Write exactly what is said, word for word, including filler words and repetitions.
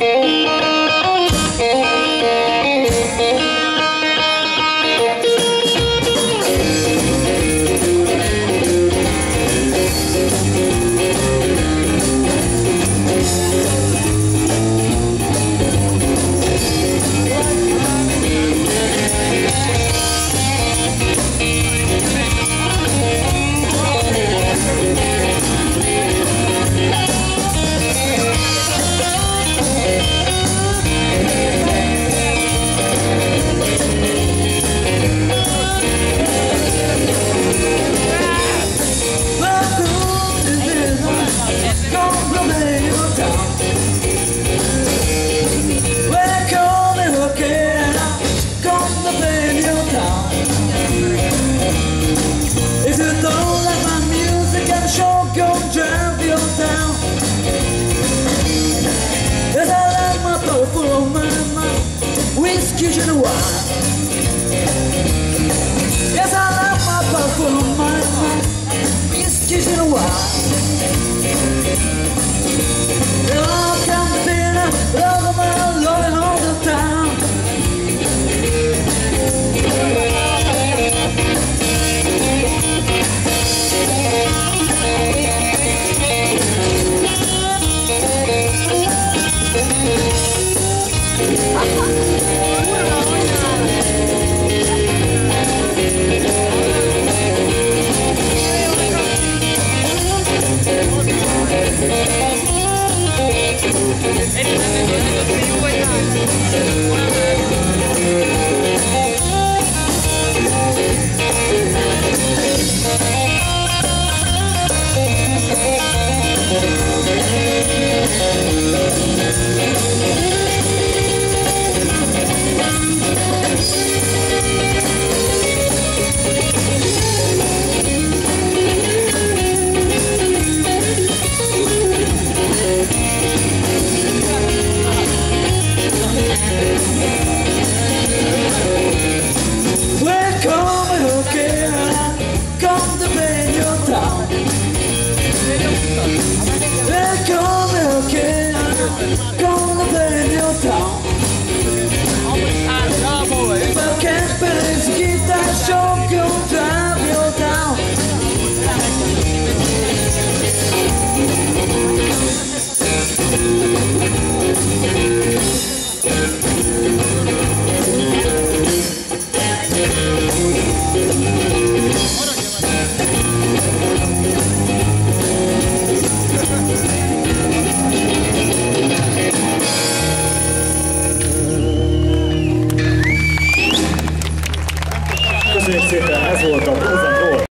Yes, I love my perfume, my mind is kissing a while. Oh, come dinner, love my Lord all the time. Gonna play in your town. But can't believe you keep that show, go drive your town. Köszönjük szépen!